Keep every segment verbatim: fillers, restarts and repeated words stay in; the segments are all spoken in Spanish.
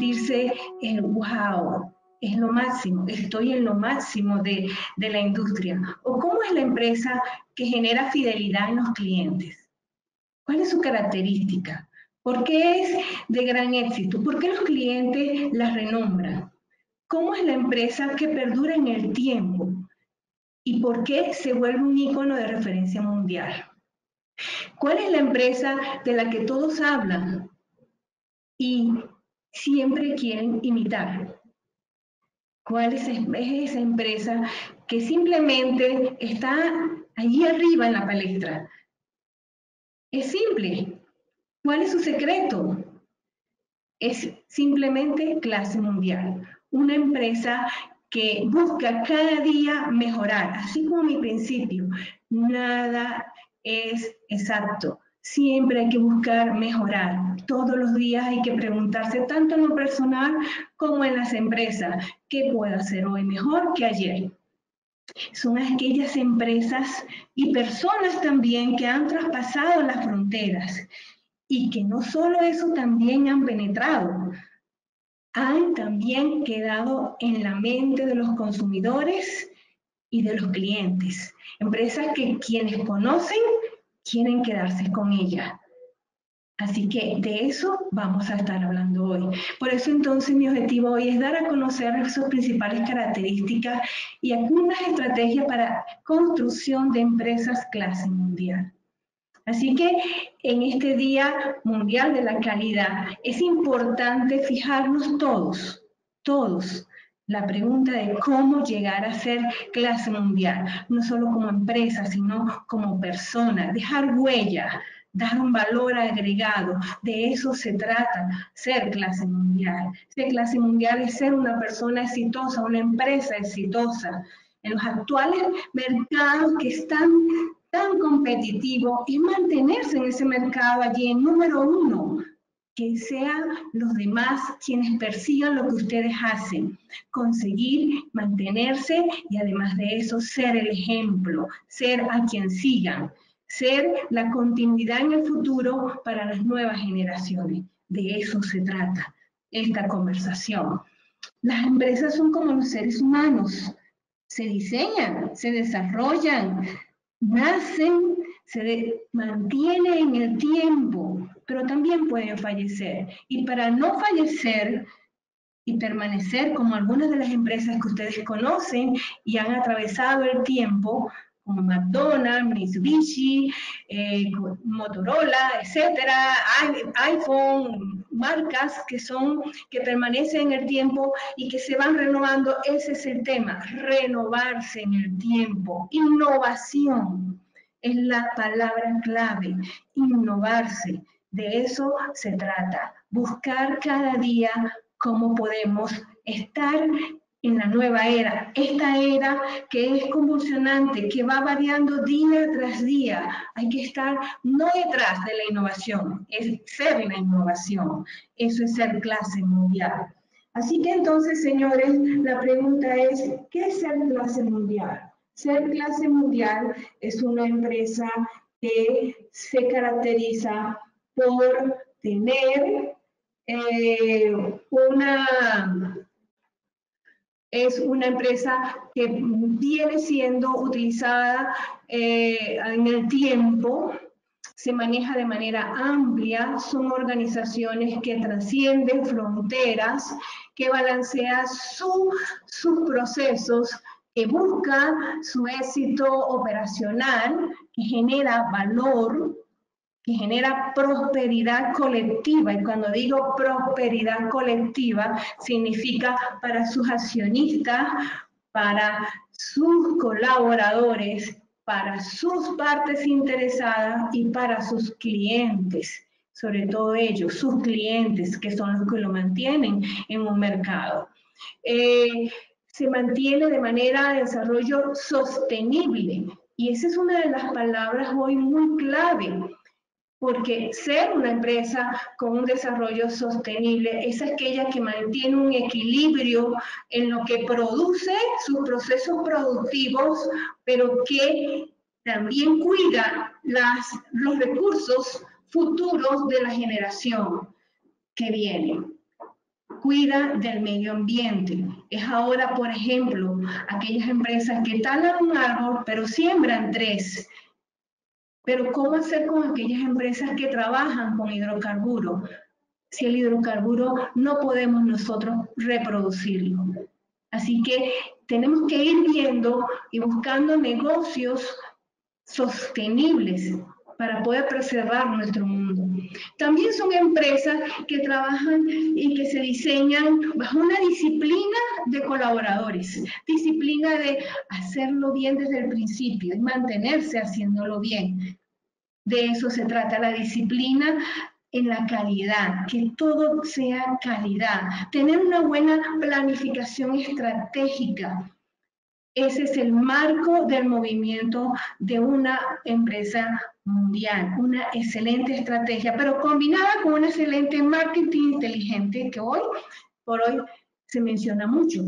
sentirse, eh, wow, es lo máximo, estoy en lo máximo de, de la industria. ¿O cómo es la empresa que genera fidelidad en los clientes? ¿Cuál es su característica? ¿Por qué es de gran éxito? ¿Por qué los clientes la renombran? ¿Cómo es la empresa que perdura en el tiempo? ¿Y por qué se vuelve un ícono de referencia mundial? ¿Cuál es la empresa de la que todos hablan y siempre quieren imitar? ¿Cuál es esa empresa que simplemente está allí arriba en la palestra? Es simple. ¿Cuál es su secreto? Es simplemente clase mundial. Una empresa que busca cada día mejorar, así como mi principio. Nada es exacto. Siempre hay que buscar mejorar. Todos los días hay que preguntarse, tanto en lo personal como en las empresas, ¿qué puedo hacer hoy mejor que ayer? Son aquellas empresas y personas también que han traspasado las fronteras y que no solo eso, también han penetrado, han también quedado en la mente de los consumidores y de los clientes. Empresas que quienes conocen quieren quedarse con ellas. Así que de eso vamos a estar hablando hoy. Por eso entonces mi objetivo hoy es dar a conocer sus principales características y algunas estrategias para construcción de empresas clase mundial. Así que en este Día Mundial de la Calidad es importante fijarnos todos, todos, la pregunta de cómo llegar a ser clase mundial, no solo como empresa, sino como persona, dejar huella, dar un valor agregado. De eso se trata, ser clase mundial. Ser clase mundial es ser una persona exitosa, una empresa exitosa. En los actuales mercados que están tan competitivo y mantenerse en ese mercado allí en número uno, que sean los demás quienes persigan lo que ustedes hacen, conseguir mantenerse y además de eso ser el ejemplo, ser a quien sigan, ser la continuidad en el futuro para las nuevas generaciones. De eso se trata esta conversación. Las empresas son como los seres humanos, se diseñan, se desarrollan, nacen, se de, mantienen en el tiempo, pero también pueden fallecer. Y para no fallecer y permanecer como algunas de las empresas que ustedes conocen y han atravesado el tiempo, como McDonald's, Mitsubishi, eh, Motorola, etcétera, iPhone, marcas que son, que permanecen en el tiempo y que se van renovando. Ese es el tema, renovarse en el tiempo. Innovación es la palabra clave, innovarse. De eso se trata, buscar cada día cómo podemos estar en la nueva era, esta era que es convulsionante, que va variando día tras día. Hay que estar no detrás de la innovación, es ser la innovación. Eso es ser clase mundial. Así que entonces, señores, la pregunta es, ¿qué es ser clase mundial? Ser clase mundial es una empresa que se caracteriza por tener eh, una... Es una empresa que viene siendo utilizada eh, en el tiempo, se maneja de manera amplia, son organizaciones que trascienden fronteras, que balancean su, sus procesos, que busca su éxito operacional, que genera valor, que genera prosperidad colectiva. Y cuando digo prosperidad colectiva, significa para sus accionistas, para sus colaboradores, para sus partes interesadas y para sus clientes, sobre todo ellos, sus clientes, que son los que lo mantienen en un mercado. Eh, se mantiene de manera de desarrollo sostenible, y esa es una de las palabras hoy muy clave. Porque ser una empresa con un desarrollo sostenible es aquella que mantiene un equilibrio en lo que produce sus procesos productivos, pero que también cuida las, los recursos futuros de la generación que viene. cuida del medio ambiente. Es ahora, por ejemplo, aquellas empresas que talan un árbol, pero siembran tres. Pero ¿cómo hacer con aquellas empresas que trabajan con hidrocarburos? Si el hidrocarburo no podemos nosotros reproducirlo. Así que tenemos que ir viendo y buscando negocios sostenibles para poder preservar nuestro mundo. También son empresas que trabajan y que se diseñan bajo una disciplina de colaboradores, disciplina de hacerlo bien desde el principio y mantenerse haciéndolo bien. De eso se trata la disciplina en la calidad, que todo sea calidad, tener una buena planificación estratégica. Ese es el marco del movimiento de una empresa mundial, una excelente estrategia, pero combinada con un excelente marketing inteligente que hoy por hoy se menciona mucho.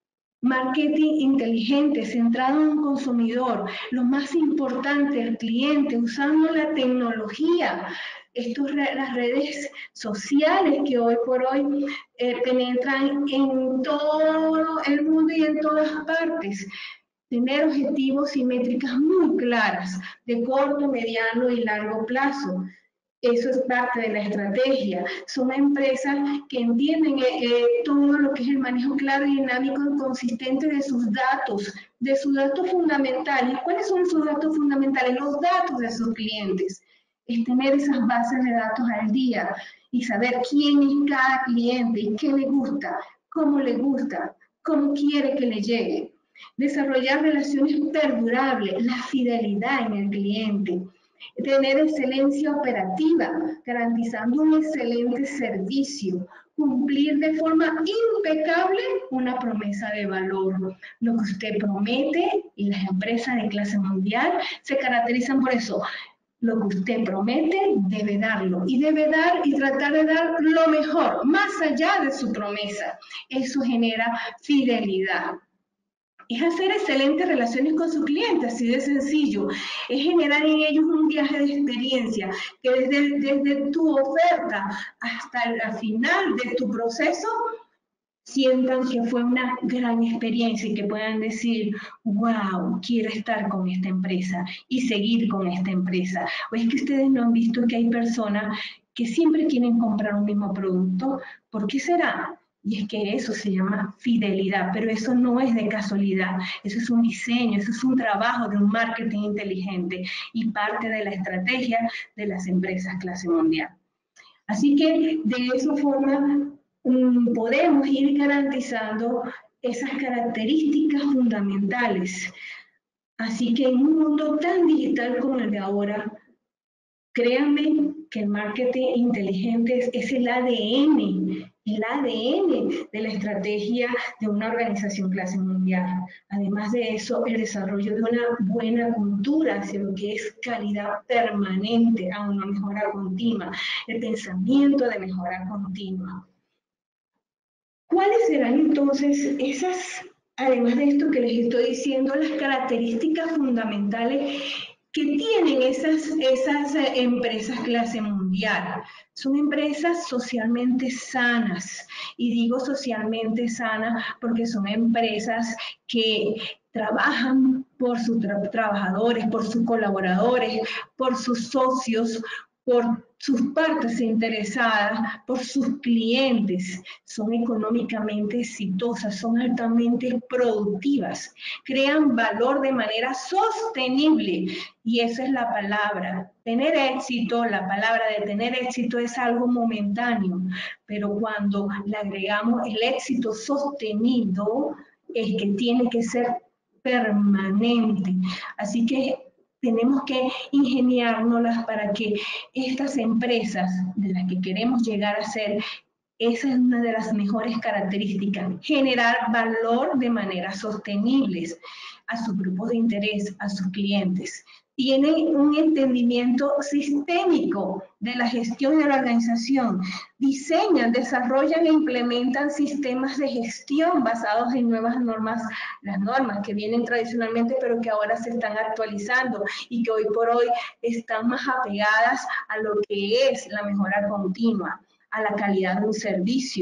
Marketing inteligente, centrado en un consumidor, lo más importante, el cliente, usando la tecnología, estos, las redes sociales que hoy por hoy eh, penetran en todo el mundo y en todas partes. Tener objetivos y métricas muy claras de corto, mediano y largo plazo. Eso es parte de la estrategia. Son empresas que entienden eh, eh, todo lo que es el manejo claro y dinámico y consistente de sus datos, de sus datos fundamentales. ¿Cuáles son sus datos fundamentales? Los datos de sus clientes. Es tener esas bases de datos al día y saber quién es cada cliente y qué le gusta, cómo le gusta, cómo quiere que le llegue. Desarrollar relaciones perdurables, la fidelidad en el cliente. Tener excelencia operativa, garantizando un excelente servicio, cumplir de forma impecable una promesa de valor. Lo que usted promete y las empresas de clase mundial se caracterizan por eso. Lo que usted promete debe darlo y debe dar y tratar de dar lo mejor, más allá de su promesa. Eso genera fidelidad. Es hacer excelentes relaciones con sus clientes, así de sencillo. Es generar en ellos un viaje de experiencia, que desde, desde tu oferta hasta el final de tu proceso, sientan que fue una gran experiencia y que puedan decir, wow, quiero estar con esta empresa y seguir con esta empresa. O es que ustedes no han visto que hay personas que siempre quieren comprar un mismo producto. ¿Por qué será? Y es que eso se llama fidelidad, pero eso no es de casualidad, eso es un diseño, eso es un trabajo de un marketing inteligente y parte de la estrategia de las empresas clase mundial. Así que de esa forma um, podemos ir garantizando esas características fundamentales. Así que en un mundo tan digital como el de ahora, créanme que el marketing inteligente es, es el A D N, el A D N de la estrategia de una organización clase mundial. Además de eso, el desarrollo de una buena cultura hacia lo que es calidad permanente a una mejora continua, el pensamiento de mejora continua. ¿Cuáles serán entonces esas, además de esto que les estoy diciendo, las características fundamentales que tienen esas, esas eh, empresas clase mundial? Son empresas socialmente sanas, y digo socialmente sanas porque son empresas que trabajan por sus tra trabajadores, por sus colaboradores, por sus socios, por sus partes interesadas, por sus clientes. Son económicamente exitosas, son altamente productivas, crean valor de manera sostenible. Y esa es la palabra. Tener éxito, la palabra de tener éxito es algo momentáneo, pero cuando le agregamos el éxito sostenido, es que tiene que ser permanente. Así que tenemos que ingeniárnoslas para que estas empresas de las que queremos llegar a ser, esa es una de las mejores características, generar valor de manera sostenible a sus grupos de interés, a sus clientes. Tienen un entendimiento sistémico de la gestión de la organización, diseñan, desarrollan e implementan sistemas de gestión basados en nuevas normas, las normas que vienen tradicionalmente pero que ahora se están actualizando y que hoy por hoy están más apegadas a lo que es la mejora continua, a la calidad de un servicio.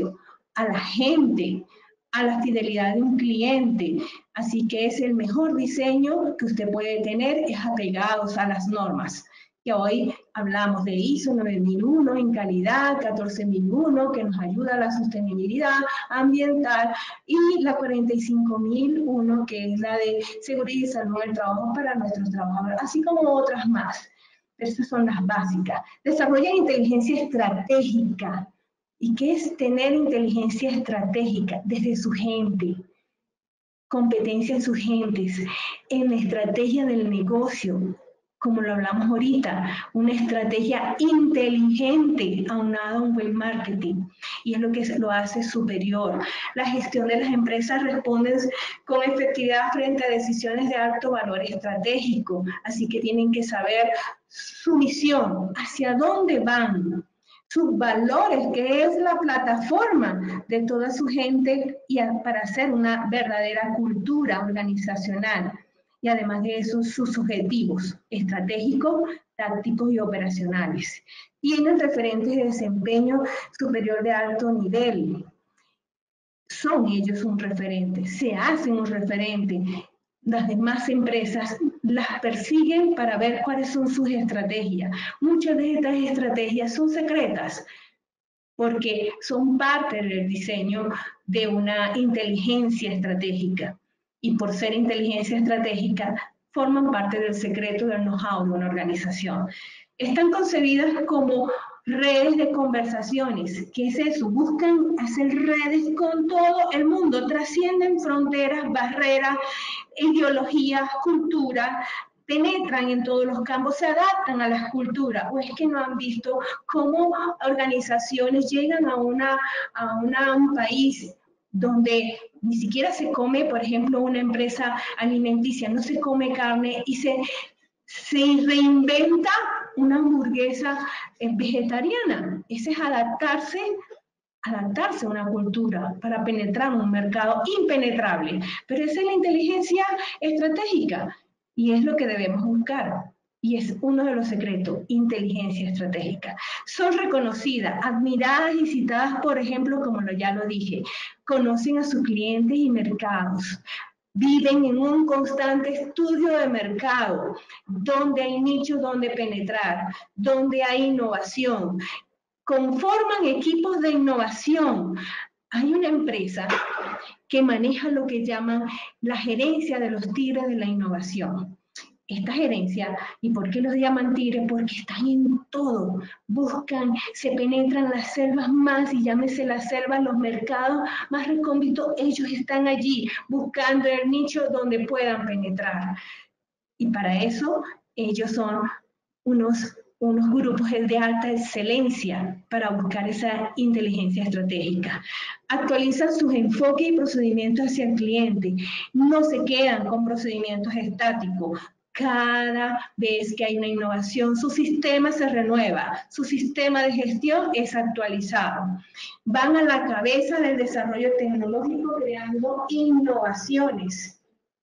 a la gente, a la fidelidad de un cliente. Así que es el mejor diseño que usted puede tener, es apegados a las normas. Que hoy hablamos de I S O nueve mil uno en calidad, catorce mil uno que nos ayuda a la sostenibilidad ambiental y la cuarenta y cinco mil uno que es la de seguridad y salud del trabajo para nuestros trabajadores, así como otras más. Estas son las básicas. Desarrollan inteligencia estratégica. ¿Y qué es tener inteligencia estratégica? Desde su gente, competencia en sus gentes, en la estrategia del negocio, como lo hablamos ahorita, una estrategia inteligente aunada a un buen marketing. Y es lo que lo hace superior. La gestión de las empresas responde con efectividad frente a decisiones de alto valor estratégico. Así que tienen que saber su misión, hacia dónde van, sus valores, que es la plataforma de toda su gente y a, para hacer una verdadera cultura organizacional. Y además de eso, sus objetivos estratégicos, tácticos y operacionales. Tienen referentes de desempeño superior de alto nivel. Son ellos un referente, se hacen un referente. Las demás empresas las persiguen para ver cuáles son sus estrategias. Muchas de estas estrategias son secretas porque son parte del diseño de una inteligencia estratégica. Y por ser inteligencia estratégica, forman parte del secreto del know-how de una organización. Están concebidas como redes de conversaciones. ¿Qué es eso? Buscan hacer redes con todo el mundo, trascienden fronteras, barreras, ideologías, culturas, penetran en todos los campos, se adaptan a las culturas, o es que no han visto cómo organizaciones llegan a, una, a una, un país donde ni siquiera se come, por ejemplo, una empresa alimenticia, no se come carne y se, se reinventa una hamburguesa vegetariana. Ese es adaptarse adaptarse a una cultura para penetrar un mercado impenetrable. Pero esa es la inteligencia estratégica y es lo que debemos buscar. Y es uno de los secretos, inteligencia estratégica. Son reconocidas, admiradas y citadas, por ejemplo, como ya lo dije, conocen a sus clientes y mercados, viven en un constante estudio de mercado, donde hay nichos donde penetrar, donde hay innovación, conforman equipos de innovación. Hay una empresa que maneja lo que llaman la gerencia de los tigres de la innovación. Esta gerencia, ¿y por qué los llaman tigres? Porque están en todo, buscan, se penetran las selvas más, y llámese las selvas, los mercados más recónditos, ellos están allí buscando el nicho donde puedan penetrar. Y para eso ellos son unos unos grupos de alta excelencia para buscar esa inteligencia estratégica. Actualizan sus enfoques y procedimientos hacia el cliente. No se quedan con procedimientos estáticos. Cada vez que hay una innovación, su sistema se renueva, su sistema de gestión es actualizado. Van a la cabeza del desarrollo tecnológico creando innovaciones.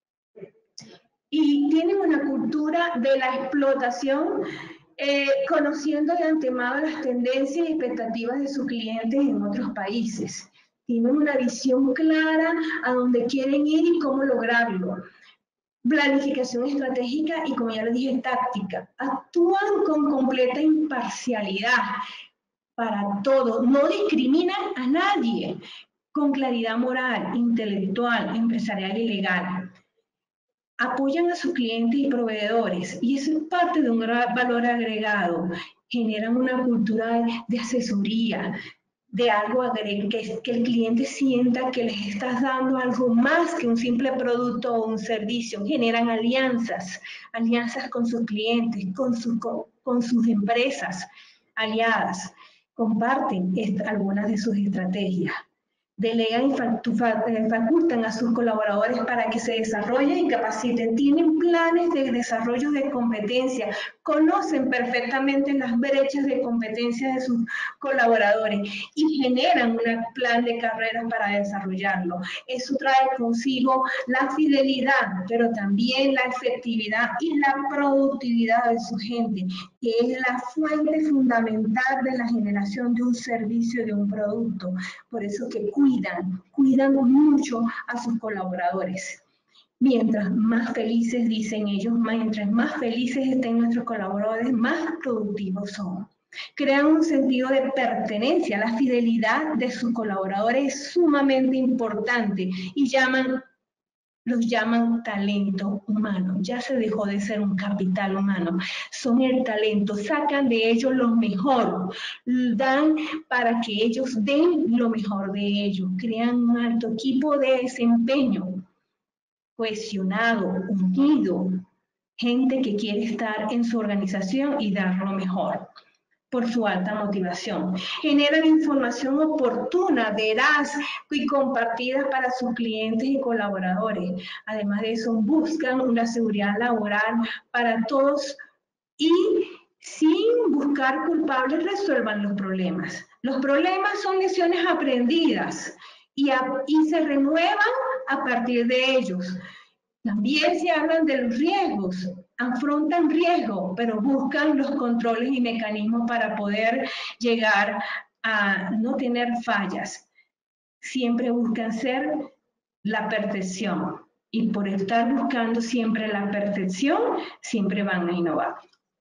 Y tienen una cultura de la explotación, Eh, conociendo de antemano las tendencias y expectativas de sus clientes en otros países. Tienen una visión clara a dónde quieren ir y cómo lograrlo. Planificación estratégica y, como ya lo dije, táctica. Actúan con completa imparcialidad para todo. No discriminan a nadie. Con claridad moral, intelectual, empresarial y legal. Apoyan a sus clientes y proveedores, y eso es parte de un gran valor agregado. Generan una cultura de asesoría, de algo que, que el cliente sienta que les estás dando algo más que un simple producto o un servicio. Generan alianzas, alianzas con sus clientes, con, su, con, con sus empresas aliadas. Comparten algunas de sus estrategias. Delegan y facultan a sus colaboradores para que se desarrollen y capaciten, tienen planes de desarrollo de competencia, conocen perfectamente las brechas de competencia de sus colaboradores y generan un plan de carreras para desarrollarlo. Eso trae consigo la fidelidad, pero también la efectividad y la productividad de su gente. que es la fuente fundamental de la generación de un servicio, de un producto. Por eso que cuidan, cuidan mucho a sus colaboradores. Mientras más felices, dicen ellos, mientras más felices estén nuestros colaboradores, más productivos son. Crean un sentido de pertenencia. La fidelidad de sus colaboradores es sumamente importante y llaman, los llaman talento humano. Ya se dejó de ser un capital humano. Son el talento, sacan de ellos lo mejor, dan para que ellos den lo mejor de ellos, crean un alto equipo de desempeño, cohesionado, unido, gente que quiere estar en su organización y dar lo mejor por su alta motivación. Generan información oportuna, veraz y compartida para sus clientes y colaboradores. Además de eso, buscan una seguridad laboral para todos y sin buscar culpables resuelvan los problemas. Los problemas son lecciones aprendidas y, a, y se renuevan a partir de ellos. También se hablan de los riesgos, afrontan riesgos, pero buscan los controles y mecanismos para poder llegar a no tener fallas. Siempre buscan ser la perfección y por estar buscando siempre la perfección, siempre van a innovar.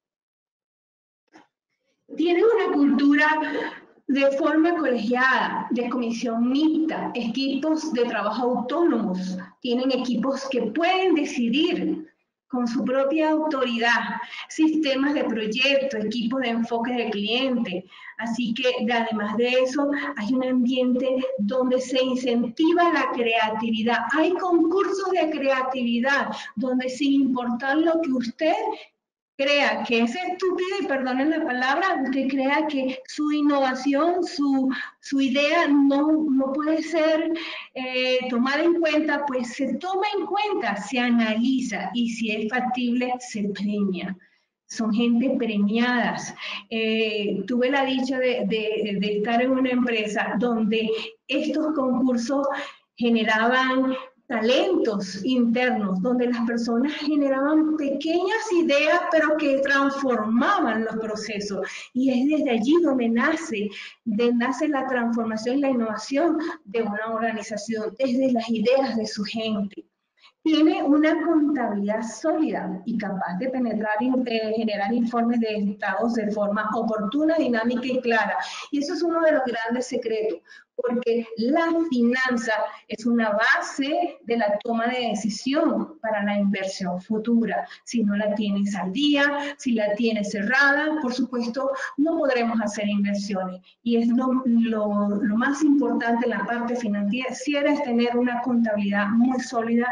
Tienen una cultura de forma colegiada, de comisión mixta, equipos de trabajo autónomos, tienen equipos que pueden decidir con su propia autoridad, sistemas de proyecto, equipos de enfoque de cliente. Así que además de eso, hay un ambiente donde se incentiva la creatividad. Hay concursos de creatividad donde sin importar lo que usted crea que es estúpido, y perdonen la palabra, usted crea que su innovación, su, su idea no, no puede ser eh, tomada en cuenta, pues se toma en cuenta, se analiza y si es factible, se premia. Son gente premiadas. Eh, tuve la dicha de, de, de estar en una empresa donde estos concursos generaban talentos internos, donde las personas generaban pequeñas ideas, pero que transformaban los procesos. Y es desde allí donde nace, de, nace la transformación y la innovación de una organización, desde las ideas de su gente. Tiene una contabilidad sólida y capaz de penetrar y de generar informes de estados de forma oportuna, dinámica y clara. Y eso es uno de los grandes secretos, porque la finanza es una base de la toma de decisión para la inversión futura. Si no la tienes al día, si la tienes cerrada, por supuesto, no podremos hacer inversiones. Y es lo, lo, lo más importante en la parte financiera, es tener una contabilidad muy sólida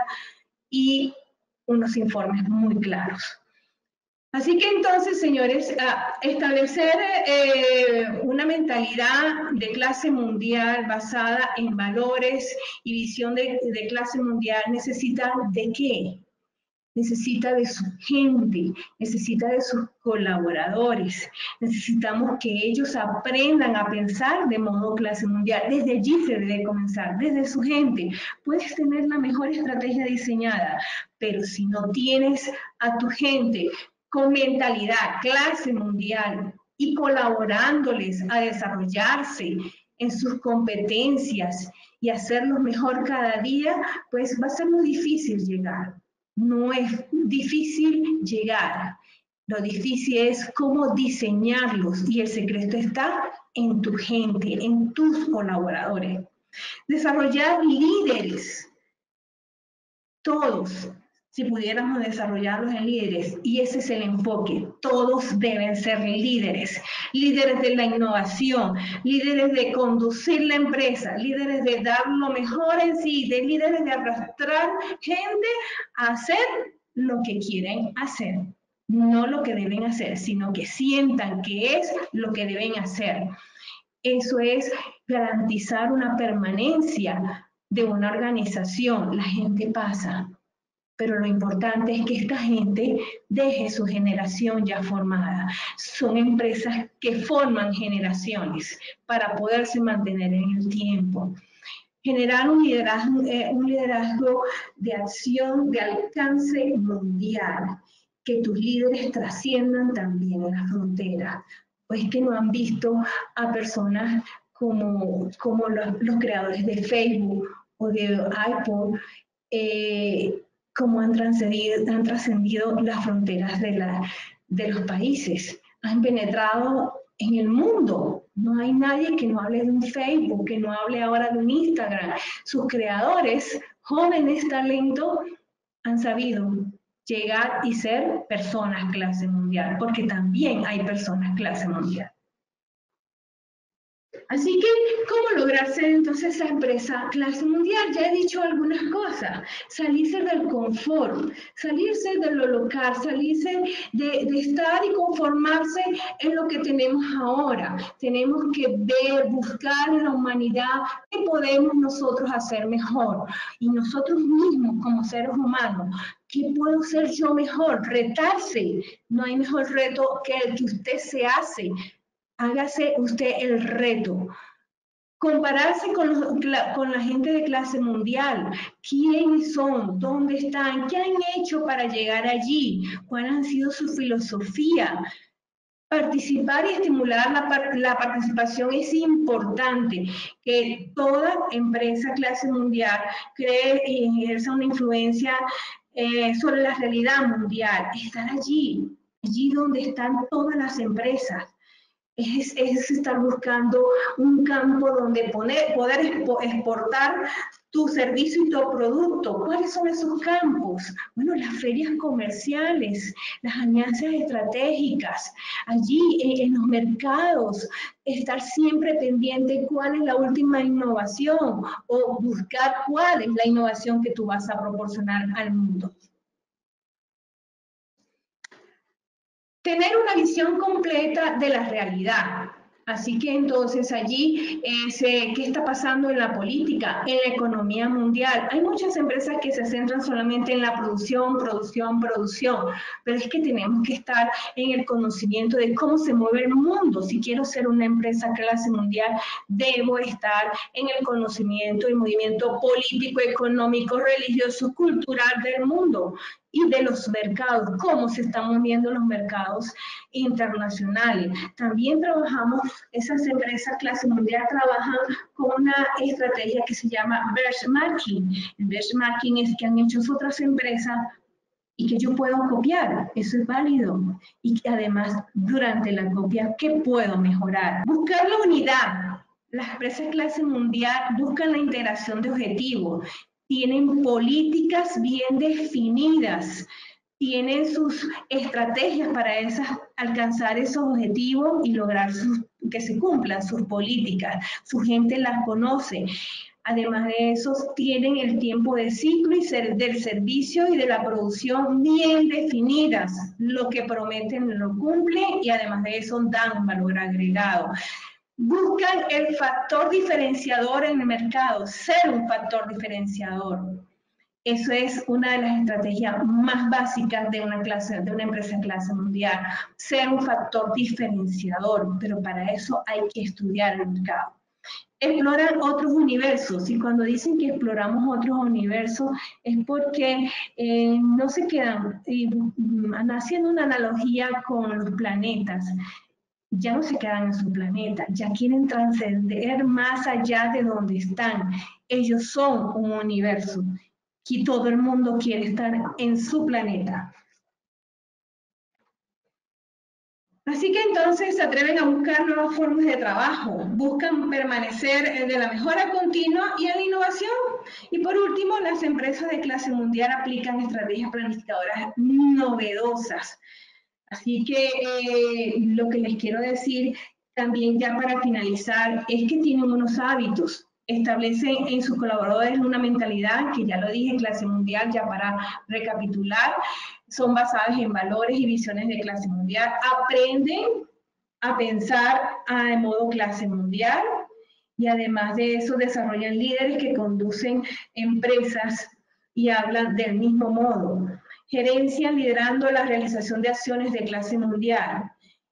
y unos informes muy claros. Así que entonces, señores, establecer eh, una mentalidad de clase mundial basada en valores y visión de, de clase mundial necesita ¿de qué? Necesita de su gente, necesita de sus colaboradores. Necesitamos que ellos aprendan a pensar de modo clase mundial. Desde allí se debe comenzar, desde su gente. Puedes tener la mejor estrategia diseñada, pero si no tienes a tu gente con mentalidad clase mundial y colaborándoles a desarrollarse en sus competencias y hacerlo mejor cada día, pues va a ser muy difícil llegar. No es difícil llegar, lo difícil es cómo diseñarlos y el secreto está en tu gente, en tus colaboradores. Desarrollar líderes, todos, si pudiéramos desarrollarlos en líderes, y ese es el enfoque, todos deben ser líderes, líderes de la innovación, líderes de conducir la empresa, líderes de dar lo mejor en sí, de líderes de arrastrar gente a hacer lo que quieren hacer, no lo que deben hacer, sino que sientan que es lo que deben hacer. Eso es garantizar una permanencia de una organización. La gente pasa, pero lo importante es que esta gente deje su generación ya formada. Son empresas que forman generaciones para poderse mantener en el tiempo. Generar un liderazgo, eh, un liderazgo de acción de alcance mundial. que tus líderes trasciendan también las fronteras. O es que no han visto a personas como, como los, los creadores de Facebook o de iPod, eh, como han trascendido, han trascendido las fronteras de, la, de los países, han penetrado en el mundo. No hay nadie que no hable de un Facebook, que no hable ahora de un Instagram. Sus creadores, jóvenes talentos, han sabido llegar y ser personas clase mundial, porque también hay personas clase mundial. Así que, ¿cómo lograr ser entonces esa empresa clase mundial? Ya he dicho algunas cosas. Salirse del confort, salirse de lo local, salirse de, de estar y conformarse en lo que tenemos ahora. Tenemos que ver, buscar en la humanidad qué podemos nosotros hacer mejor. Y nosotros mismos como seres humanos, ¿qué puedo ser yo mejor? Retarse. No hay mejor reto que el que usted se hace. Hágase usted el reto. Compararse con, los, con la gente de clase mundial. ¿Quiénes son? ¿Dónde están? ¿Qué han hecho para llegar allí? ¿Cuál ha sido su filosofía? Participar y estimular la, la participación es importante. Que toda empresa clase mundial cree y ejerza una influencia eh, sobre la realidad mundial. Estar allí, allí donde están todas las empresas. Es, es estar buscando un campo donde poner, poder exportar tu servicio y tu producto. ¿Cuáles son esos campos? Bueno, las ferias comerciales, las alianzas estratégicas, allí en, en los mercados, estar siempre pendiente cuál es la última innovación o buscar cuál es la innovación que tú vas a proporcionar al mundo. Tener una visión completa de la realidad. Así que entonces allí, es, eh, ¿qué está pasando en la política, en la economía mundial? Hay muchas empresas que se centran solamente en la producción, producción, producción, pero es que tenemos que estar en el conocimiento de cómo se mueve el mundo. Si quiero ser una empresa clase mundial, debo estar en el conocimiento del movimiento político, económico, religioso, cultural del mundo y de los mercados, cómo se están moviendo los mercados internacionales. También trabajamos, esas empresas clase mundial trabajan con una estrategia que se llama benchmarking. El benchmarking es que han hecho otras empresas y que yo puedo copiar, eso es válido. Y que además, durante la copia, ¿qué puedo mejorar? Buscar la unidad. Las empresas clase mundial buscan la integración de objetivos, tienen políticas bien definidas, tienen sus estrategias para esas, alcanzar esos objetivos y lograr sus, que se cumplan sus políticas. Su gente las conoce. Además de eso, tienen el tiempo de ciclo y ser, del servicio y de la producción bien definidas. Lo que prometen lo cumplen y además de eso dan valor agregado. Buscan el factor diferenciador en el mercado, ser un factor diferenciador. Eso es una de las estrategias más básicas de una, clase, de una empresa clase mundial, ser un factor diferenciador, pero para eso hay que estudiar el mercado. Exploran otros universos, y cuando dicen que exploramos otros universos es porque eh, no se quedan, eh, haciendo una analogía con los planetas, ya no se quedan en su planeta, ya quieren trascender más allá de donde están. Ellos son un universo y todo el mundo quiere estar en su planeta. Así que entonces se atreven a buscar nuevas formas de trabajo, buscan permanecer de la mejora continua y en la innovación. Y por último, las empresas de clase mundial aplican estrategias planificadoras novedosas. Así que eh, lo que les quiero decir también ya para finalizar es que tienen unos hábitos, establecen en sus colaboradores una mentalidad, que ya lo dije, clase mundial, ya para recapitular, son basadas en valores y visiones de clase mundial, aprenden a pensar de modo clase mundial y además de eso desarrollan líderes que conducen empresas y hablan del mismo modo. Gerencia liderando la realización de acciones de clase mundial.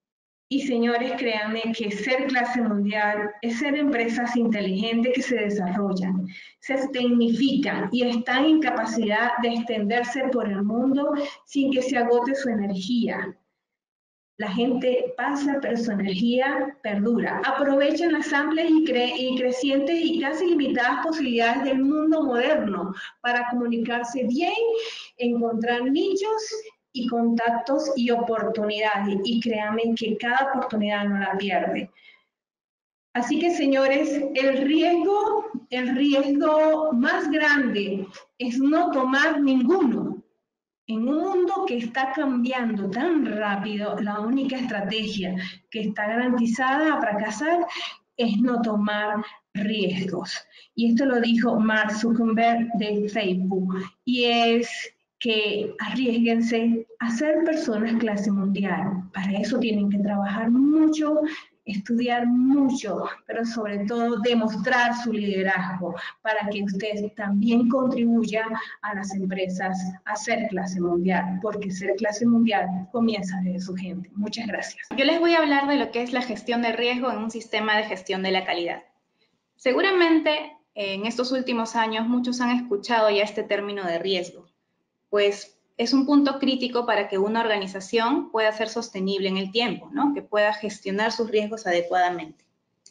Y señores, créanme que ser clase mundial es ser empresas inteligentes que se desarrollan, se tecnifican y están en capacidad de extenderse por el mundo sin que se agote su energía. La gente pasa, pero su energía perdura. Aprovechan las amplias y, cre y crecientes y casi limitadas posibilidades del mundo moderno para comunicarse bien, encontrar nichos y contactos y oportunidades. Y créanme que cada oportunidad no la pierde. Así que, señores, el riesgo, el riesgo más grande es no tomar ninguno. En un mundo que está cambiando tan rápido, la única estrategia que está garantizada a fracasar es no tomar riesgos. Y esto lo dijo Mark Zuckerberg de Facebook. Y es que arriesguense a ser personas clase mundial. Para eso tienen que trabajar mucho, estudiar mucho, pero sobre todo demostrar su liderazgo para que usted también contribuya a las empresas a ser clase mundial, porque ser clase mundial comienza desde su gente. Muchas gracias. Yo les voy a hablar de lo que es la gestión de riesgo en un sistema de gestión de la calidad. Seguramente en estos últimos años muchos han escuchado ya este término de riesgo, pues es un punto crítico para que una organización pueda ser sostenible en el tiempo, ¿no? Que pueda gestionar sus riesgos adecuadamente.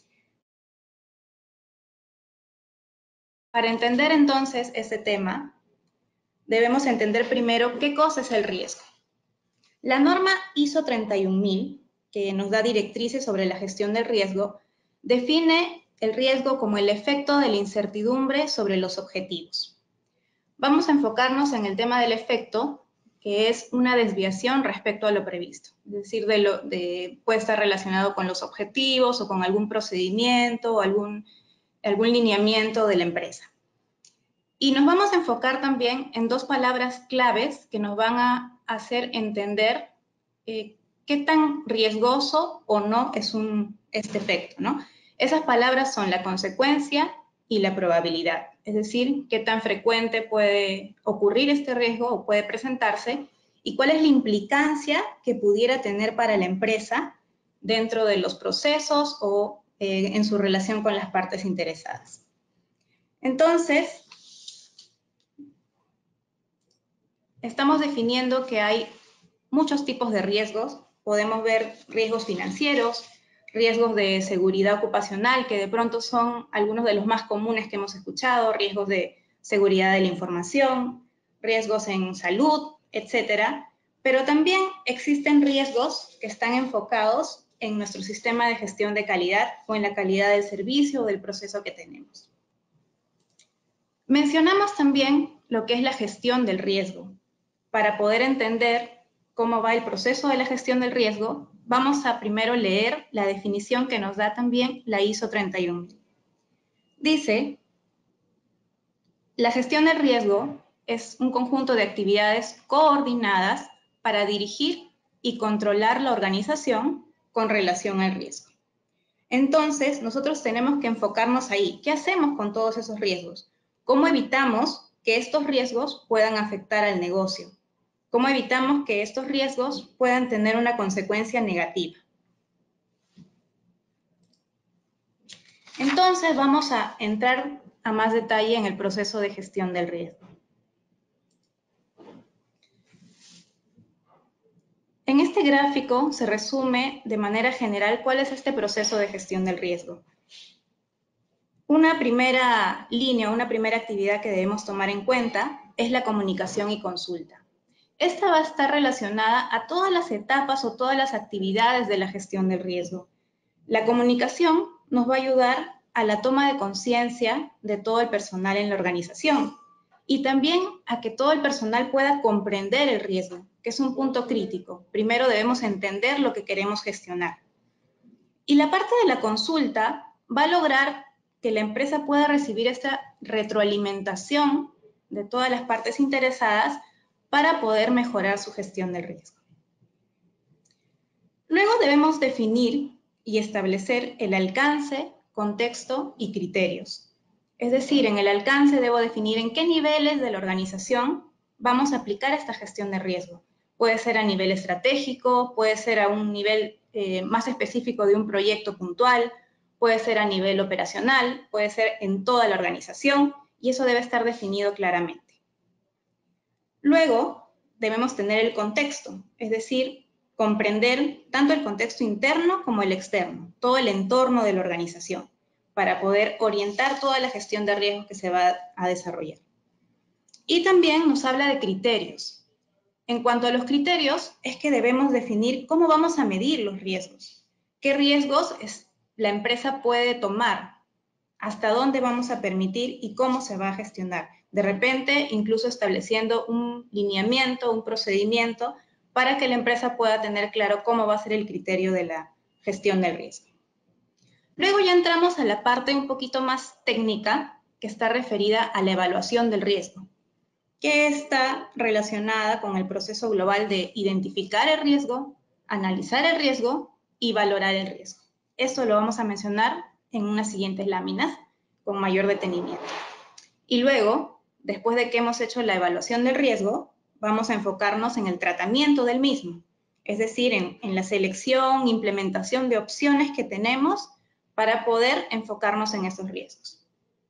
Para entender entonces este tema, debemos entender primero qué cosa es el riesgo. La norma I S O treinta y un mil, que nos da directrices sobre la gestión del riesgo, define el riesgo como el efecto de la incertidumbre sobre los objetivos. Vamos a enfocarnos en el tema del efecto, que es una desviación respecto a lo previsto. Es decir, de lo, de, puede estar relacionado con los objetivos o con algún procedimiento o algún, algún lineamiento de la empresa. Y nos vamos a enfocar también en dos palabras claves que nos van a hacer entender eh, qué tan riesgoso o no es un, este efecto, ¿no? Esas palabras son la consecuencia y la probabilidad, es decir, qué tan frecuente puede ocurrir este riesgo o puede presentarse y cuál es la implicancia que pudiera tener para la empresa dentro de los procesos o eh, en su relación con las partes interesadas. Entonces, estamos definiendo que hay muchos tipos de riesgos. Podemos ver riesgos financieros, riesgos de seguridad ocupacional, que de pronto son algunos de los más comunes que hemos escuchado, riesgos de seguridad de la información, riesgos en salud, etcétera. Pero también existen riesgos que están enfocados en nuestro sistema de gestión de calidad o en la calidad del servicio o del proceso que tenemos. Mencionamos también lo que es la gestión del riesgo. Para poder entender cómo va el proceso de la gestión del riesgo, vamos a primero leer la definición que nos da también la I S O treinta y un mil. Dice, la gestión del riesgo es un conjunto de actividades coordinadas para dirigir y controlar la organización con relación al riesgo. Entonces, nosotros tenemos que enfocarnos ahí. ¿Qué hacemos con todos esos riesgos? ¿Cómo evitamos que estos riesgos puedan afectar al negocio? ¿Cómo evitamos que estos riesgos puedan tener una consecuencia negativa? Entonces, vamos a entrar a más detalle en el proceso de gestión del riesgo. En este gráfico se resume de manera general cuál es este proceso de gestión del riesgo. Una primera línea, una primera actividad que debemos tomar en cuenta es la comunicación y consulta. Esta va a estar relacionada a todas las etapas o todas las actividades de la gestión del riesgo. La comunicación nos va a ayudar a la toma de conciencia de todo el personal en la organización y también a que todo el personal pueda comprender el riesgo, que es un punto crítico. Primero debemos entender lo que queremos gestionar. Y la parte de la consulta va a lograr que la empresa pueda recibir esta retroalimentación de todas las partes interesadas para poder mejorar su gestión del riesgo. Luego debemos definir y establecer el alcance, contexto y criterios. Es decir, en el alcance debo definir en qué niveles de la organización vamos a aplicar esta gestión de riesgo. Puede ser a nivel estratégico, puede ser a un nivel eh, más específico de un proyecto puntual, puede ser a nivel operacional, puede ser en toda la organización, y eso debe estar definido claramente. Luego, debemos tener el contexto, es decir, comprender tanto el contexto interno como el externo, todo el entorno de la organización, para poder orientar toda la gestión de riesgos que se va a desarrollar. Y también nos habla de criterios. En cuanto a los criterios, es que debemos definir cómo vamos a medir los riesgos. ¿Qué riesgos es, la empresa puede tomar? ¿Hasta dónde vamos a permitir y cómo se va a gestionar? De repente, incluso estableciendo un lineamiento, un procedimiento, para que la empresa pueda tener claro cómo va a ser el criterio de la gestión del riesgo. Luego ya entramos a la parte un poquito más técnica, que está referida a la evaluación del riesgo, que está relacionada con el proceso global de identificar el riesgo, analizar el riesgo y valorar el riesgo. Esto lo vamos a mencionar en unas siguientes láminas con mayor detenimiento. Y luego, después de que hemos hecho la evaluación del riesgo, vamos a enfocarnos en el tratamiento del mismo, es decir, en, en la selección, implementación de opciones que tenemos para poder enfocarnos en esos riesgos.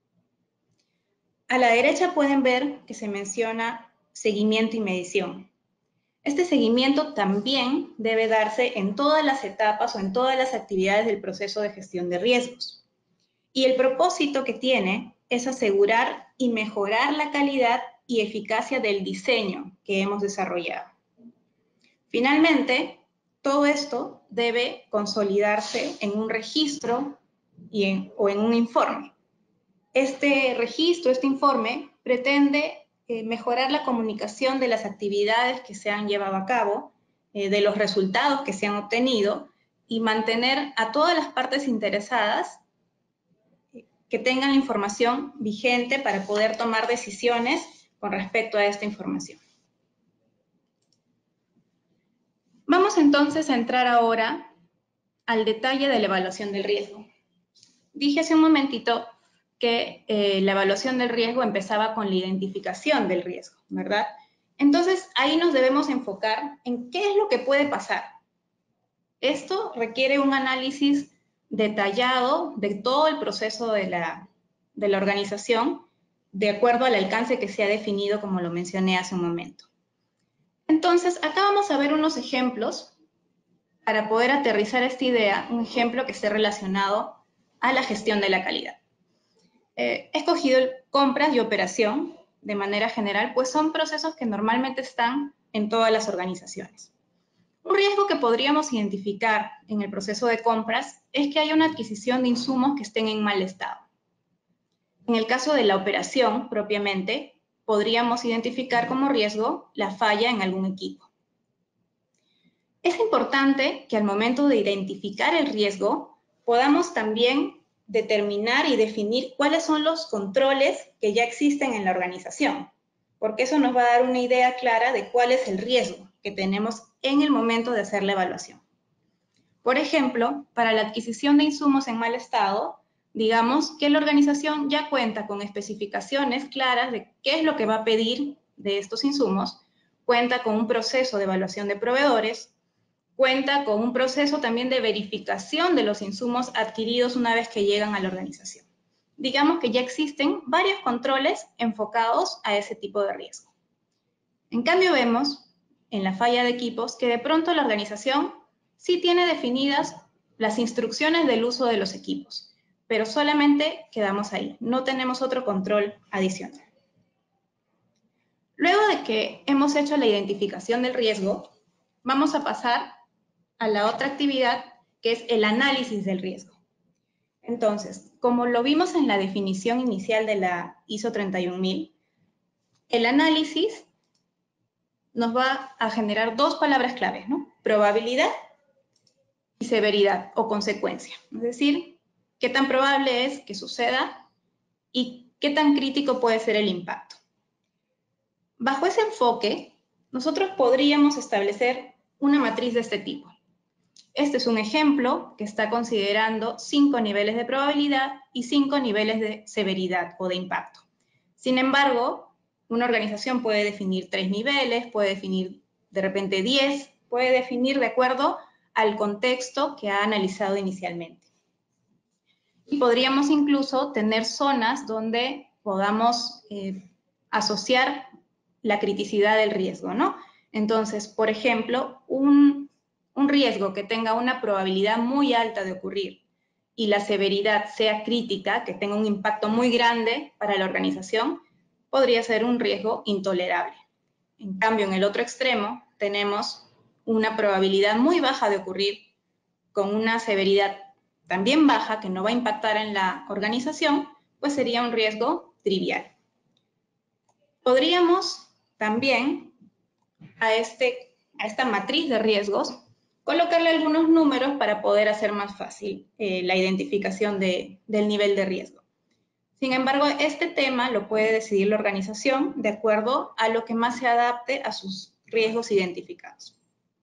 A la derecha pueden ver que se menciona seguimiento y medición. Este seguimiento también debe darse en todas las etapas o en todas las actividades del proceso de gestión de riesgos. Y el propósito que tiene es asegurar y mejorar la calidad y eficacia del diseño que hemos desarrollado. Finalmente, todo esto debe consolidarse en un registro y en, o en un informe. Este registro, este informe, pretende eh, mejorar la comunicación de las actividades que se han llevado a cabo, eh, de los resultados que se han obtenido y mantener a todas las partes interesadas que tengan la información vigente para poder tomar decisiones con respecto a esta información. Vamos entonces a entrar ahora al detalle de la evaluación del riesgo. Dije hace un momentito que eh, la evaluación del riesgo empezaba con la identificación del riesgo, ¿verdad? Entonces, ahí nos debemos enfocar en qué es lo que puede pasar. Esto requiere un análisis detallado de todo el proceso de la, de la organización, de acuerdo al alcance que se ha definido, como lo mencioné hace un momento. Entonces, acá vamos a ver unos ejemplos para poder aterrizar esta idea, un ejemplo que esté relacionado a la gestión de la calidad. Eh, he escogido compras y operación de manera general, pues son procesos que normalmente están en todas las organizaciones. Un riesgo que podríamos identificar en el proceso de compras es que haya una adquisición de insumos que estén en mal estado. En el caso de la operación propiamente, podríamos identificar como riesgo la falla en algún equipo. Es importante que al momento de identificar el riesgo, podamos también determinar y definir cuáles son los controles que ya existen en la organización, porque eso nos va a dar una idea clara de cuál es el riesgo que tenemos en el momento de hacer la evaluación. Por ejemplo, para la adquisición de insumos en mal estado, digamos que la organización ya cuenta con especificaciones claras de qué es lo que va a pedir de estos insumos, cuenta con un proceso de evaluación de proveedores, cuenta con un proceso también de verificación de los insumos adquiridos una vez que llegan a la organización. Digamos que ya existen varios controles enfocados a ese tipo de riesgo. En cambio vemos en la falla de equipos que de pronto la organización sí tiene definidas las instrucciones del uso de los equipos, pero solamente quedamos ahí, no tenemos otro control adicional. Luego de que hemos hecho la identificación del riesgo, vamos a pasar a la otra actividad, que es el análisis del riesgo. Entonces, como lo vimos en la definición inicial de la I S O treinta y un mil, el análisis nos va a generar dos palabras claves, ¿no? Probabilidad y severidad o consecuencia. Es decir, qué tan probable es que suceda y qué tan crítico puede ser el impacto. Bajo ese enfoque, nosotros podríamos establecer una matriz de este tipo. Este es un ejemplo que está considerando cinco niveles de probabilidad y cinco niveles de severidad o de impacto. Sin embargo, una organización puede definir tres niveles, puede definir de repente diez, puede definir de acuerdo al contexto que ha analizado inicialmente. Y podríamos incluso tener zonas donde podamos eh, asociar la criticidad del riesgo, ¿no? Entonces, por ejemplo, un, un riesgo que tenga una probabilidad muy alta de ocurrir y la severidad sea crítica, que tenga un impacto muy grande para la organización, podría ser un riesgo intolerable. En cambio, en el otro extremo, tenemos una probabilidad muy baja de ocurrir con una severidad también baja, que no va a impactar en la organización, pues sería un riesgo trivial. Podríamos también a, este, a esta matriz de riesgos colocarle algunos números para poder hacer más fácil eh, la identificación de, del nivel de riesgo. Sin embargo, este tema lo puede decidir la organización de acuerdo a lo que más se adapte a sus riesgos identificados.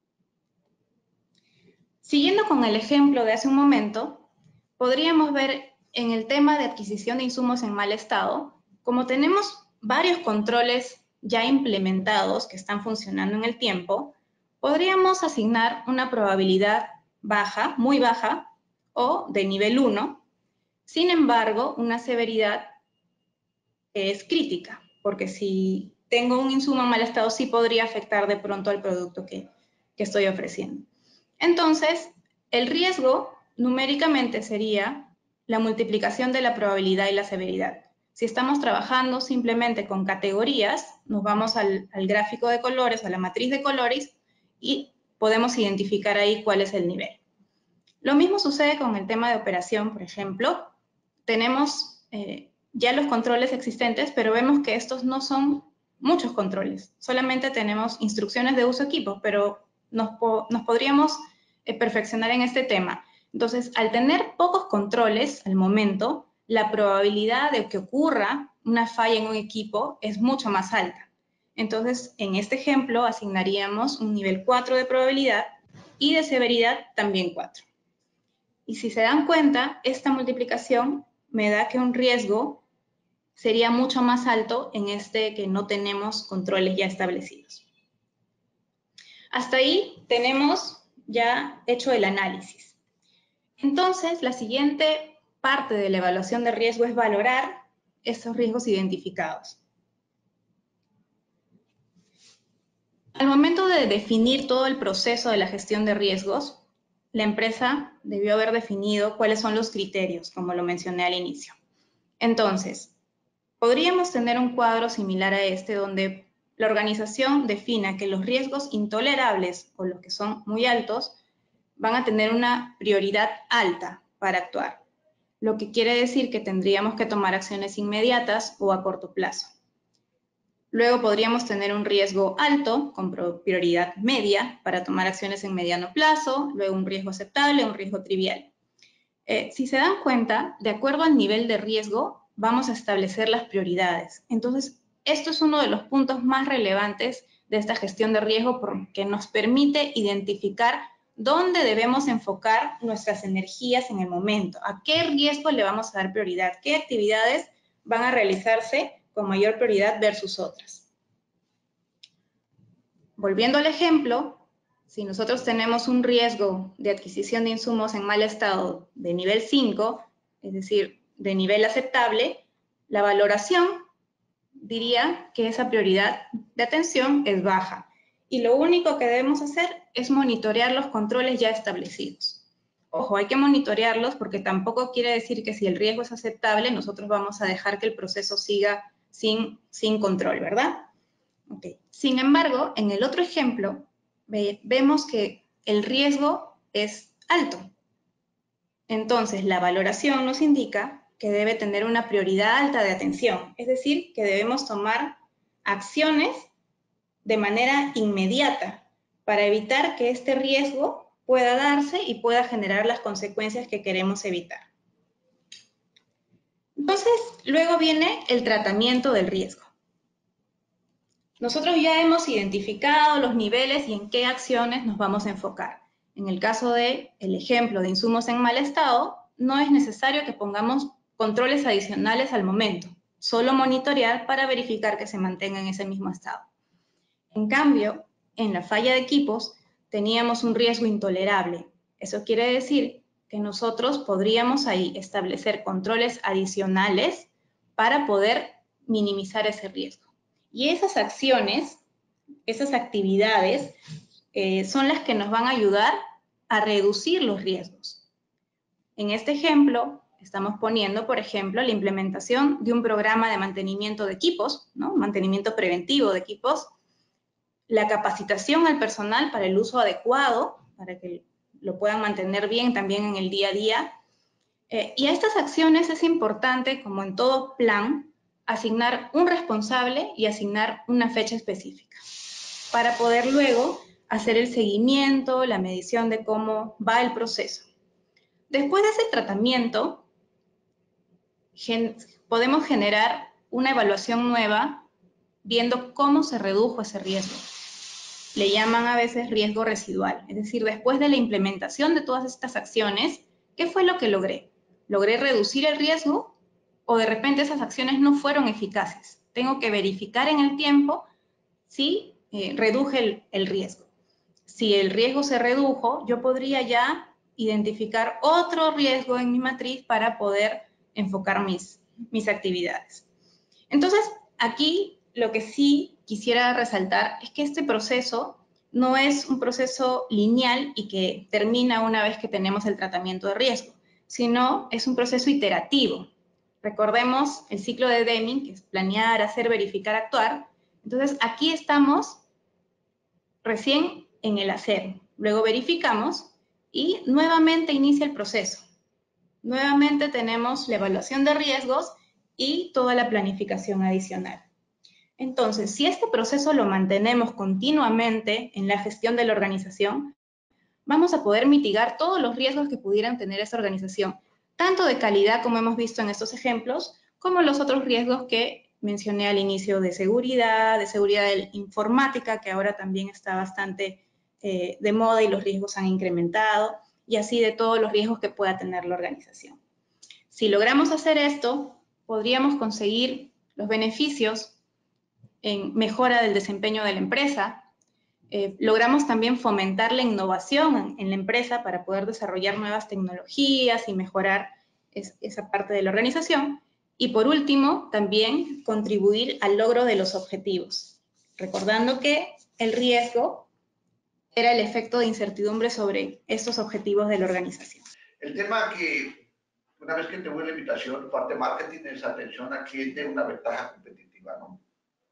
Siguiendo con el ejemplo de hace un momento, podríamos ver en el tema de adquisición de insumos en mal estado, como tenemos varios controles ya implementados que están funcionando en el tiempo, podríamos asignar una probabilidad baja, muy baja, o de nivel uno, sin embargo, una severidad que es crítica, porque si tengo un insumo en mal estado, sí podría afectar de pronto al producto que, que estoy ofreciendo. Entonces, el riesgo numéricamente sería la multiplicación de la probabilidad y la severidad. Si estamos trabajando simplemente con categorías, nos vamos al, al gráfico de colores, a la matriz de colores, y podemos identificar ahí cuál es el nivel. Lo mismo sucede con el tema de operación, por ejemplo. Tenemos eh, ya los controles existentes, pero vemos que estos no son muchos controles. Solamente tenemos instrucciones de uso equipo, pero nos, po nos podríamos eh, perfeccionar en este tema. Entonces, al tener pocos controles al momento, la probabilidad de que ocurra una falla en un equipo es mucho más alta. Entonces, en este ejemplo, asignaríamos un nivel cuatro de probabilidad y de severidad también cuatro. Y si se dan cuenta, esta multiplicación me da que un riesgo sería mucho más alto en este que no tenemos controles ya establecidos. Hasta ahí tenemos ya hecho el análisis. Entonces, la siguiente parte de la evaluación de riesgo es valorar estos riesgos identificados. Al momento de definir todo el proceso de la gestión de riesgos, la empresa debió haber definido cuáles son los criterios, como lo mencioné al inicio. Entonces, podríamos tener un cuadro similar a este donde la organización defina que los riesgos intolerables o los que son muy altos van a tener una prioridad alta para actuar, lo que quiere decir que tendríamos que tomar acciones inmediatas o a corto plazo. Luego podríamos tener un riesgo alto con prioridad media para tomar acciones en mediano plazo, luego un riesgo aceptable, un riesgo trivial. Eh, si se dan cuenta, de acuerdo al nivel de riesgo, vamos a establecer las prioridades. Entonces, esto es uno de los puntos más relevantes de esta gestión de riesgo porque nos permite identificar dónde debemos enfocar nuestras energías en el momento, a qué riesgo le vamos a dar prioridad, qué actividades van a realizarse con mayor prioridad versus otras. Volviendo al ejemplo, si nosotros tenemos un riesgo de adquisición de insumos en mal estado de nivel cinco, es decir, de nivel aceptable, la valoración diría que esa prioridad de atención es baja. Y lo único que debemos hacer es monitorear los controles ya establecidos. Ojo, hay que monitorearlos porque tampoco quiere decir que si el riesgo es aceptable, nosotros vamos a dejar que el proceso siga sin, sin control, ¿verdad? Okay. Sin embargo, en el otro ejemplo, ve, vemos que el riesgo es alto. Entonces, la valoración nos indica que debe tener una prioridad alta de atención, es decir, que debemos tomar acciones de manera inmediata para evitar que este riesgo pueda darse y pueda generar las consecuencias que queremos evitar. Entonces, luego viene el tratamiento del riesgo. Nosotros ya hemos identificado los niveles y en qué acciones nos vamos a enfocar. En el caso del ejemplo de insumos en mal estado, no es necesario que pongamos controles adicionales al momento, solo monitorear para verificar que se mantenga en ese mismo estado. En cambio, en la falla de equipos, teníamos un riesgo intolerable. Eso quiere decir que nosotros podríamos ahí establecer controles adicionales para poder minimizar ese riesgo. Y esas acciones, esas actividades, eh, son las que nos van a ayudar a reducir los riesgos. En este ejemplo, estamos poniendo, por ejemplo, la implementación de un programa de mantenimiento de equipos, ¿no? Mantenimiento preventivo de equipos, la capacitación al personal para el uso adecuado, para que lo puedan mantener bien también en el día a día. Eh, y a estas acciones es importante, como en todo plan, asignar un responsable y asignar una fecha específica, para poder luego hacer el seguimiento, la medición de cómo va el proceso. Después de ese tratamiento, gen- podemos generar una evaluación nueva viendo cómo se redujo ese riesgo. Le llaman a veces riesgo residual, es decir, después de la implementación de todas estas acciones, ¿qué fue lo que logré? ¿Logré reducir el riesgo o de repente esas acciones no fueron eficaces? Tengo que verificar en el tiempo si eh, reduje el, el riesgo. Si el riesgo se redujo, yo podría ya identificar otro riesgo en mi matriz para poder enfocar mis, mis actividades. Entonces, aquí lo que sí quisiera resaltar es que este proceso no es un proceso lineal y que termina una vez que tenemos el tratamiento de riesgo, sino es un proceso iterativo. Recordemos el ciclo de Deming, que es planear, hacer, verificar, actuar. Entonces, aquí estamos recién en el hacer. Luego verificamos y nuevamente inicia el proceso. Nuevamente tenemos la evaluación de riesgos y toda la planificación adicional. Entonces, si este proceso lo mantenemos continuamente en la gestión de la organización, vamos a poder mitigar todos los riesgos que pudieran tener esa organización, tanto de calidad, como hemos visto en estos ejemplos, como los otros riesgos que mencioné al inicio de seguridad, de seguridad informática, que ahora también está bastante eh, de moda y los riesgos han incrementado, y así de todos los riesgos que pueda tener la organización. Si logramos hacer esto, podríamos conseguir los beneficios en mejora del desempeño de la empresa. Eh, logramos también fomentar la innovación en, en la empresa para poder desarrollar nuevas tecnologías y mejorar es, esa parte de la organización. Y por último, también contribuir al logro de los objetivos, recordando que el riesgo era el efecto de incertidumbre sobre estos objetivos de la organización. El tema que, una vez que tengo la invitación, parte de marketing es atención al cliente, una ventaja competitiva, ¿no?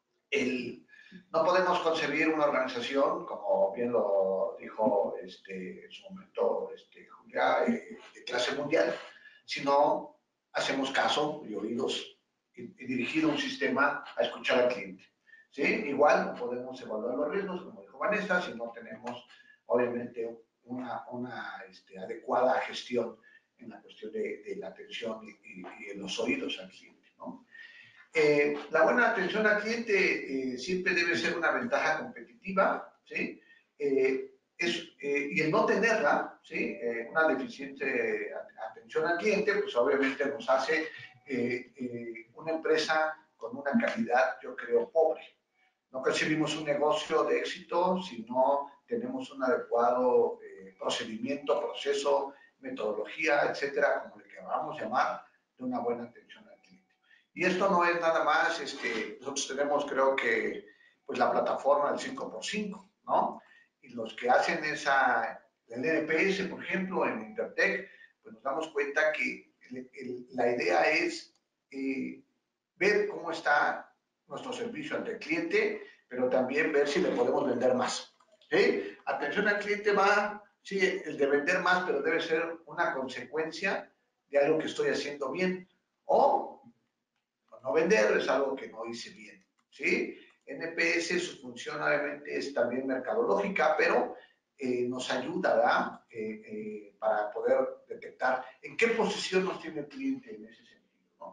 El, no podemos concebir una organización, como bien lo dijo este, en su momento este, Julia, eh, de clase mundial, si no hacemos caso y oídos y, y dirigido un sistema a escuchar al cliente. ¿Sí? Igual no podemos evaluar los riesgos, como dijo Vanessa, si no tenemos, obviamente, una, una este, adecuada gestión en la cuestión de, de la atención y, y, y en los oídos al cliente, ¿no? Eh, la buena atención al cliente eh, siempre debe ser una ventaja competitiva, ¿sí? Eh, es, eh, y el no tenerla, ¿sí? Eh, una deficiente atención al cliente, pues obviamente nos hace eh, eh, una empresa con una calidad, yo creo, pobre. No concebimos un negocio de éxito si no tenemos un adecuado eh, procedimiento, proceso, metodología, etcétera, como le queramos llamar, de una buena atención al cliente. Y esto no es nada más, este, nosotros tenemos, creo que, pues la plataforma del cinco por cinco, ¿no? Y los que hacen esa, el N P S, por ejemplo, en Intertech, pues nos damos cuenta que el, el, la idea es eh, ver cómo está nuestro servicio ante el cliente, pero también ver si le podemos vender más. ¿Sí? Atención al cliente va, sí, el de vender más, pero debe ser una consecuencia de algo que estoy haciendo bien. O no vender es algo que no hice bien. ¿Sí? N P S, su función obviamente es también mercadológica, pero eh, nos ayuda, ¿verdad? Eh, eh, para poder detectar en qué posición nos tiene el cliente en ese sentido.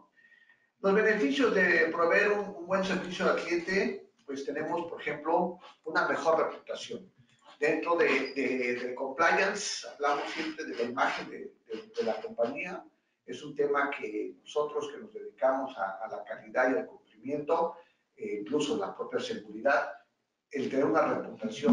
Los beneficios de proveer un, un buen servicio al cliente, pues tenemos, por ejemplo, una mejor reputación. Dentro de, de, de compliance, hablamos siempre de la imagen de, de, de la compañía. Es un tema que nosotros que nos dedicamos a, a la calidad y al cumplimiento, eh, incluso la propia seguridad, el tener una reputación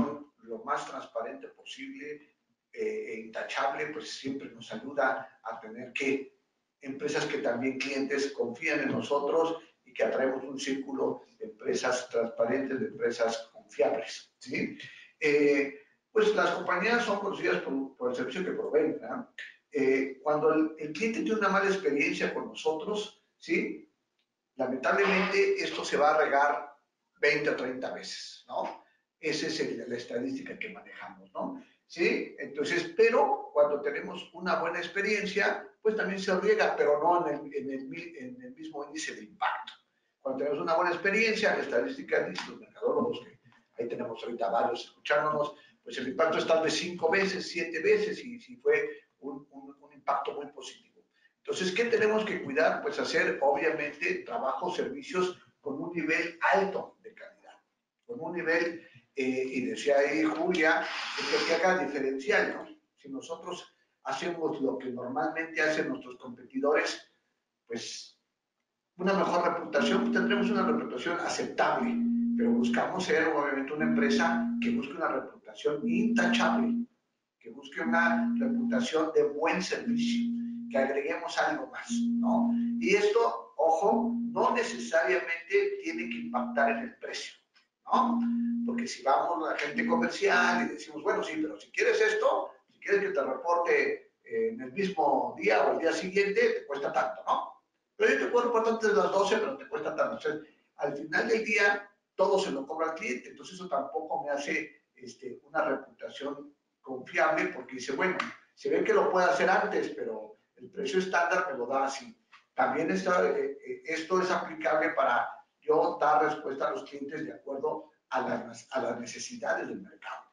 lo más transparente posible eh, e intachable, pues siempre nos ayuda a tener que empresas que también clientes confían en nosotros y que atraemos un círculo de empresas transparentes, de empresas confiables, ¿sí? Eh, pues las compañías son conocidas por, por el servicio que proveen, ¿verdad? Eh, cuando el, el cliente tiene una mala experiencia con nosotros, ¿sí? Lamentablemente esto se va a regar veinte o treinta veces, ¿no? Esa es el, la estadística que manejamos, ¿no? ¿Sí? Entonces, pero cuando tenemos una buena experiencia, pues también se riega, pero no en el, en el, en el mismo índice de impacto. Cuando tenemos una buena experiencia, la estadística dice los mercadólogos, que ahí tenemos ahorita varios escuchándonos, pues el impacto es tal vez cinco veces, siete veces, y si fue un, un, un impacto muy positivo. Entonces, ¿qué tenemos que cuidar? Pues hacer, obviamente, trabajos, servicios con un nivel alto de calidad, con un nivel, eh, y decía ahí Julia, que haga diferencial, ¿no? Si nosotros hacemos lo que normalmente hacen nuestros competidores, pues una mejor reputación, pues tendremos una reputación aceptable, pero buscamos ser, obviamente, una empresa que busque una reputación intachable, que busque una reputación de buen servicio, que agreguemos algo más, ¿no? Y esto, ojo, no necesariamente tiene que impactar en el precio, ¿no? Porque si vamos a la gente comercial y decimos, bueno, sí, pero si quieres esto, si quieres que te reporte en el mismo día o el día siguiente, te cuesta tanto, ¿no? Pero yo te puedo reportar antes de las doce, pero te cuesta tanto. Entonces, al final del día, todo se lo cobra al cliente, entonces eso tampoco me hace este, una reputación confiable, porque dice, bueno, se ve que lo puede hacer antes, pero el precio estándar me lo da así. También está, eh, esto es aplicable para yo dar respuesta a los clientes de acuerdo a las, a las necesidades del mercado.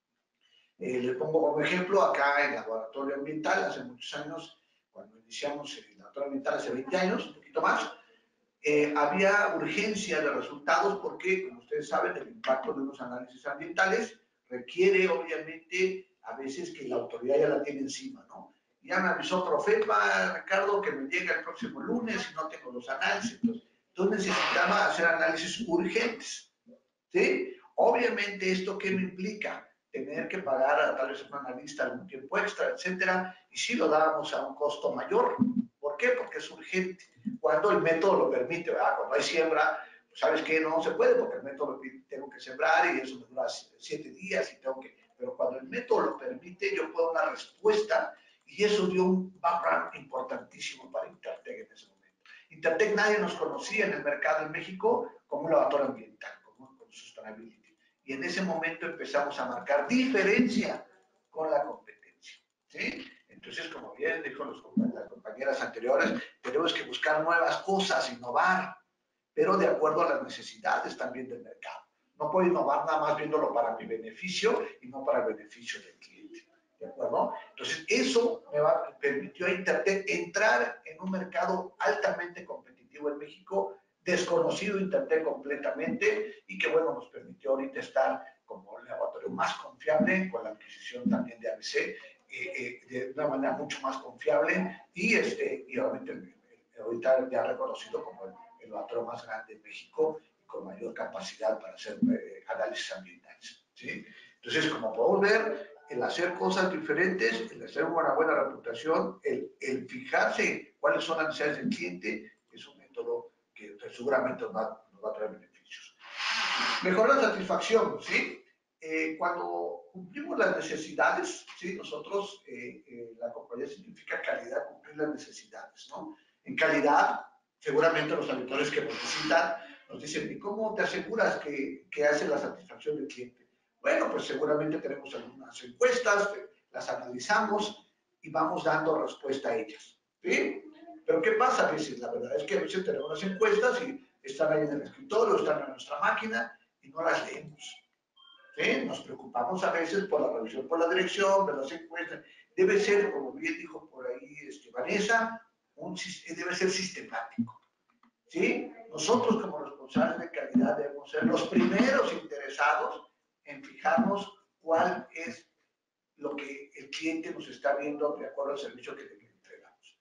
Eh, les pongo como ejemplo acá en el laboratorio ambiental, hace muchos años, cuando iniciamos el laboratorio ambiental hace veinte años, un poquito más, eh, había urgencia de resultados porque, como ustedes saben, el impacto de unos análisis ambientales requiere, obviamente, a veces que la autoridad ya la tiene encima, ¿no? Ya me avisó Profepa, Ricardo, que me llega el próximo lunes y no tengo los análisis. Entonces, entonces necesitaba hacer análisis urgentes, ¿sí? Obviamente, ¿esto qué me implica? Tener que pagar a tal vez un analista algún tiempo extra, etcétera, y sí lo dábamos a un costo mayor. ¿Por qué? Porque es urgente. Cuando el método lo permite, ¿verdad? Cuando hay siembra, pues sabes que no se puede porque el método lo permite, tengo que sembrar y eso me dura siete días y tengo que... Pero cuando el método lo permite, yo puedo dar una respuesta y eso dio un background importantísimo para Intertek en ese momento. Intertek nadie nos conocía en el mercado en México como un laboratorio ambiental, como, como Sustainability. Y en ese momento empezamos a marcar diferencia con la competencia, ¿sí? Entonces, como bien dijo los, las compañeras anteriores, tenemos que buscar nuevas cosas, innovar, pero de acuerdo a las necesidades también del mercado. No puedo innovar nada más viéndolo para mi beneficio y no para el beneficio del cliente, ¿de acuerdo? Entonces, eso me va, permitió a Intertek entrar en un mercado altamente competitivo en México, desconocido Intertek completamente, y que, bueno, nos permitió ahorita estar como el laboratorio más confiable con la adquisición también de A B C, eh, eh, de una manera mucho más confiable y, este, y obviamente ahorita ya reconocido como el, el laboratorio más grande de México y con mayor capacidad para hacer eh, análisis ambientales, ¿sí? Entonces, como podemos ver, el hacer cosas diferentes, el hacer una buena reputación, el, el fijarse cuáles son las necesidades del cliente, es un método que seguramente nos va, nos va a traer beneficios. Mejorar la satisfacción, ¿sí? Eh, cuando cumplimos las necesidades, ¿sí? Nosotros, eh, eh, la compañía significa calidad, cumplir las necesidades, ¿no? En calidad, seguramente los auditores que nos visitan nos dicen, ¿y cómo te aseguras que, que hace la satisfacción del cliente? Bueno, pues seguramente tenemos algunas encuestas, las analizamos y vamos dando respuesta a ellas, ¿sí? Pero ¿qué pasa a veces? La verdad es que a veces tenemos las encuestas y están ahí en el escritorio, están en nuestra máquina y no las leemos, ¿sí? Nos preocupamos a veces por la revisión por la dirección de las encuestas. Debe ser, como bien dijo por ahí este, Vanessa, un, debe ser sistemático, ¿sí? Nosotros como responsables de calidad debemos ser los primeros interesados en fijarnos cuál es lo que el cliente nos está viendo de acuerdo al servicio que le entregamos.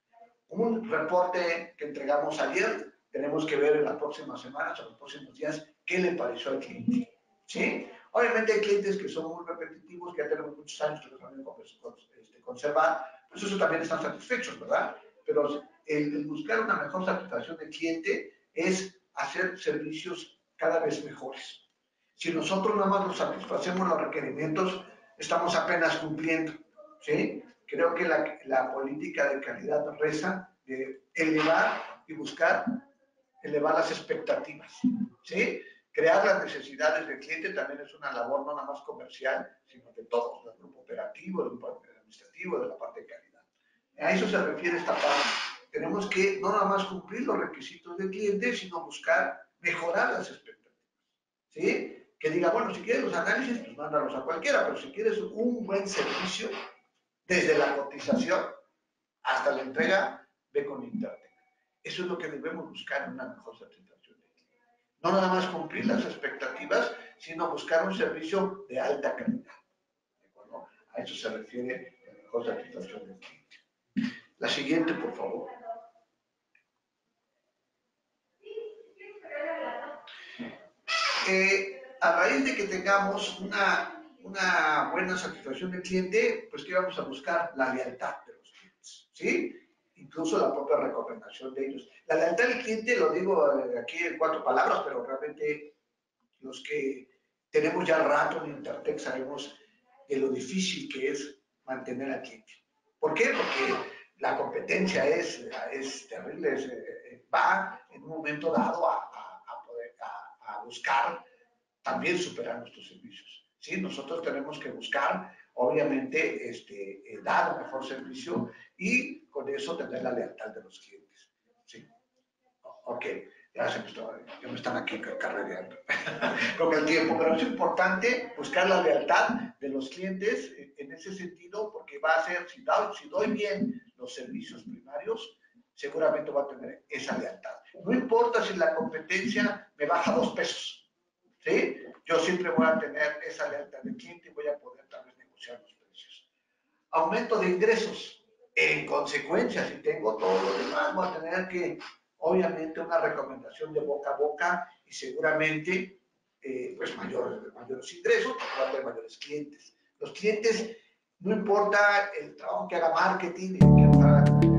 Un reporte que entregamos ayer, tenemos que ver en las próximas semanas o en los próximos días qué le pareció al cliente. ¿sí? Obviamente hay clientes que son muy repetitivos, que ya tenemos muchos años que los han este, conservar, pues eso también están satisfechos, ¿verdad? Pero el, el buscar una mejor satisfacción del cliente es hacer servicios cada vez mejores. Si nosotros nada más nos satisfacemos los requerimientos, estamos apenas cumpliendo, ¿sí? Creo que la, la política de calidad reza de elevar y buscar elevar las expectativas, ¿sí? Crear las necesidades del cliente también es una labor no nada más comercial, sino de todos, del grupo operativo, del grupo administrativo, de la parte de calidad. A eso se refiere esta parte. Tenemos que no nada más cumplir los requisitos del cliente, sino buscar mejorar las expectativas, ¿sí? Que diga, bueno, si quieres los análisis, pues mándalos a cualquiera, pero si quieres un buen servicio, desde la cotización hasta la entrega, ve con Intertek. Eso es lo que debemos buscar en una mejor satisfacción del cliente. No nada más cumplir las expectativas, sino buscar un servicio de alta calidad. ¿De acuerdo? A eso se refiere la mejor satisfacción del cliente. La siguiente, por favor. Eh, a raíz de que tengamos una, una buena satisfacción del cliente, pues ¿qué vamos a buscar? La lealtad de los clientes, ¿sí? Incluso la propia recomendación de ellos. La lealtad del cliente, lo digo aquí en cuatro palabras, pero realmente los que tenemos ya rato en Intertek sabemos de lo difícil que es mantener al cliente. ¿Por qué? Porque la competencia es, es terrible, es, eh, va en un momento dado a, a, a, poder, a, a buscar también superar nuestros servicios. ¿Sí? Nosotros tenemos que buscar, obviamente, este, eh, dar un mejor servicio y con eso tener la lealtad de los clientes. ¿Sí? Ok, ya, se me, está, ya me están aquí carrereando con el tiempo, pero es importante buscar la lealtad de los clientes en ese sentido, porque va a ser, si doy, si doy bien los servicios primarios, seguramente va a tener esa lealtad. No importa si la competencia me baja dos pesos, ¿sí? Yo siempre voy a tener esa lealtad del cliente y voy a poder tal vez negociar los precios. Aumento de ingresos. En consecuencia, si tengo todo lo demás, voy a tener que, obviamente, una recomendación de boca a boca y seguramente, eh, pues, mayores, mayores ingresos, porque va a tener mayores clientes. Los clientes, no importa el trabajo que haga marketing, que haga